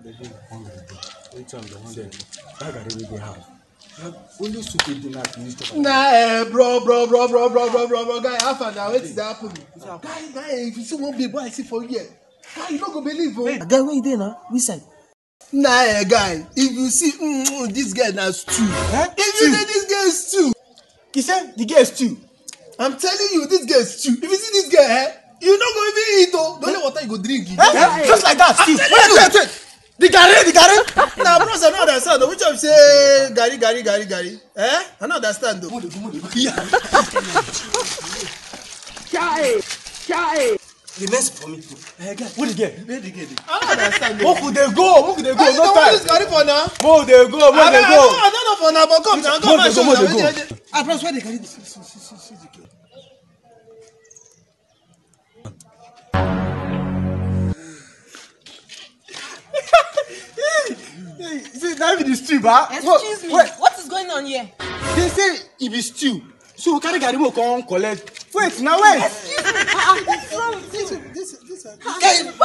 Only stupid dinner to use to. Nah, bro, guy, how far now? What's happening? Guy, if you see one baby I see for here, guy, you not gonna believe, oh. Guy, where you there now? Which side? Nah, guy, if you see this guy now stew. If you say this guy is stew, He said the girl is stew. I'm telling you, this guy is stew. If you see this guy, you not gonna even eat, oh. The only water you go drink. Just like that, stew. Wait. The Gary. Now, bros, I don't understand. Which of say Gary. I don't understand though. Chai. The best for me too. What the girl? I don't understand. Where could they go? No time. Gary for now. Where they go? I don't know for now, but come and show me. Bros, where they carry this? See the girl. See, that be the stew, ba? Excuse me. What is going on here? They say it be stew. So we carry Gary mo come collect. Wait, now wait. Excuse me. What's wrong with you? This. Collect.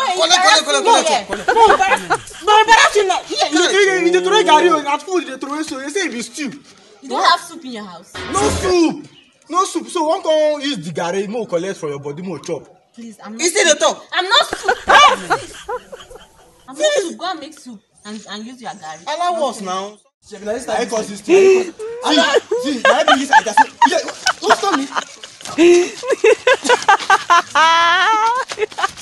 You dey throw Gary at food, you dey throw so you say it be stew. You don't have soup in your house. No soup. So one come use the Gary mo collect for your body mo chop. Please, I'm not. Instead of talk. I'm not soup. I'm not soup. Go and make soup and use your Gary. Allah was now. I cause this thing. See, I be this. I just don't stop me.